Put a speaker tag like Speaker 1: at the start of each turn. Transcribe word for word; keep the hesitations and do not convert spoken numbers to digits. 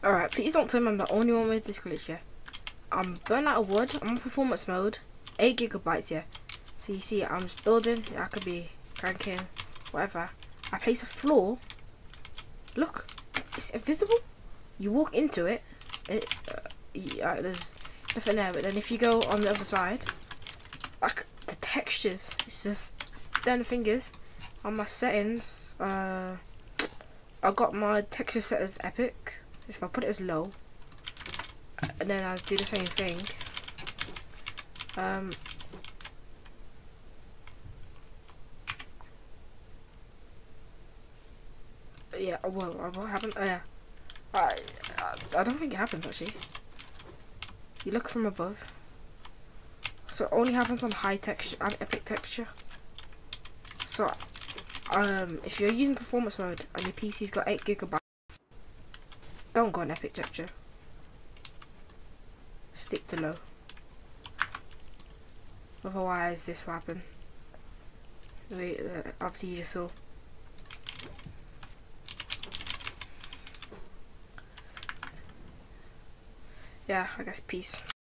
Speaker 1: Alright, please don't tell me I'm the only one with this glitch, yeah? I'm burning out of wood, I'm on performance mode, eight gigabytes, yeah? So you see, I'm just building, I could be cranking, whatever. I place a floor, look, it's invisible. You walk into it, it uh, yeah, there's nothing there, but then if you go on the other side, like, the textures, it's just, then the thing is, on my settings, uh, I got my texture set as epic. If I put it as low, and then I do the same thing, um, yeah, well, what happened? Oh, yeah, I, I, I don't think it happens actually. You look from above, so it only happens on high texture and epic texture. So, um, if you're using performance mode and your P C's got eight gigabytes, don't go on epic texture. Stick to low. Otherwise, this will happen. Wait, uh, obviously you just saw. Yeah, I guess peace.